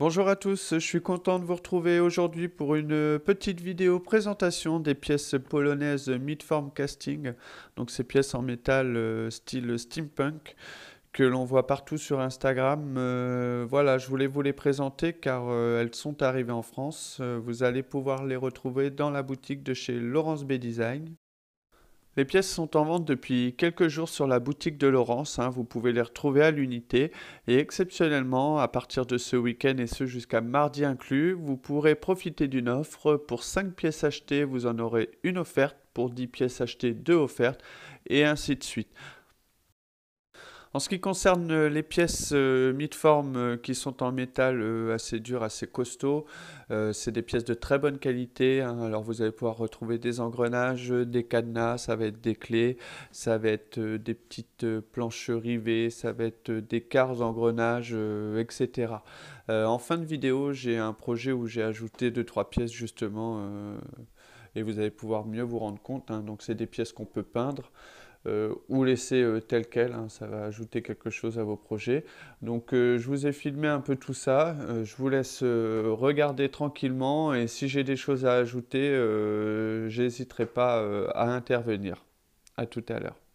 Bonjour à tous, je suis content de vous retrouver aujourd'hui pour une petite vidéo présentation des pièces polonaises Midform Casting, donc ces pièces en métal style steampunk que l'on voit partout sur Instagram. Voilà, je voulais vous les présenter car elles sont arrivées en France. Vous allez pouvoir les retrouver dans la boutique de chez Laurence B Design. Les pièces sont en vente depuis quelques jours sur la boutique de Laurence, hein, vous pouvez les retrouver à l'unité et exceptionnellement, à partir de ce week-end et ce jusqu'à mardi inclus, vous pourrez profiter d'une offre. Pour 5 pièces achetées, vous en aurez une offerte, pour 10 pièces achetées, 2 offertes et ainsi de suite. En ce qui concerne les pièces Midform qui sont en métal assez dur, assez costaud, c'est des pièces de très bonne qualité, hein. Alors vous allez pouvoir retrouver des engrenages, des cadenas, ça va être des clés, ça va être des petites planches rivées, ça va être des quarts engrenages, etc. En fin de vidéo, j'ai un projet où j'ai ajouté 2-3 pièces justement et vous allez pouvoir mieux vous rendre compte, hein. Donc c'est des pièces qu'on peut peindre. Ou laisser tel quel, hein, ça va ajouter quelque chose à vos projets. Donc je vous ai filmé un peu tout ça, je vous laisse regarder tranquillement et si j'ai des choses à ajouter, j'hésiterai pas à intervenir. À tout à l'heure.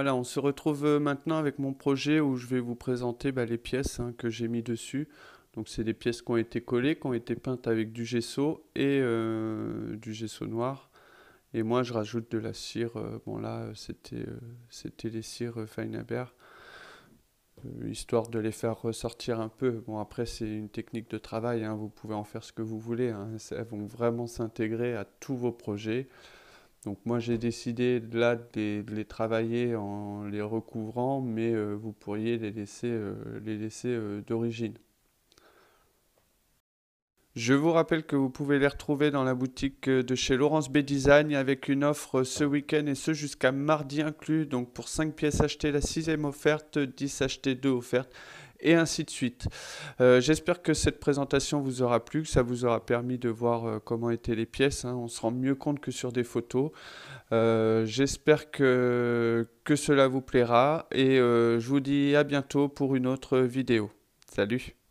Voilà, on se retrouve maintenant avec mon projet où je vais vous présenter les pièces que j'ai mis dessus. Donc c'est des pièces qui ont été collées, qui ont été peintes avec du gesso et du gesso noir. Et moi je rajoute de la cire. Bon là c'était les cires Feinhaber, histoire de les faire ressortir un peu. Bon après c'est une technique de travail, hein, vous pouvez en faire ce que vous voulez, hein. Elles vont vraiment s'intégrer à tous vos projets. Donc moi j'ai décidé là de les travailler en les recouvrant, mais vous pourriez les laisser d'origine. Je vous rappelle que vous pouvez les retrouver dans la boutique de chez Laurence B Design avec une offre ce week-end et ce jusqu'à mardi inclus. Donc pour 5 pièces achetées, la sixième offerte, 10 achetées, 2 offertes et ainsi de suite. J'espère que cette présentation vous aura plu, que ça vous aura permis de voir comment étaient les pièces, hein. On se rend mieux compte que sur des photos. J'espère que cela vous plaira et je vous dis à bientôt pour une autre vidéo. Salut!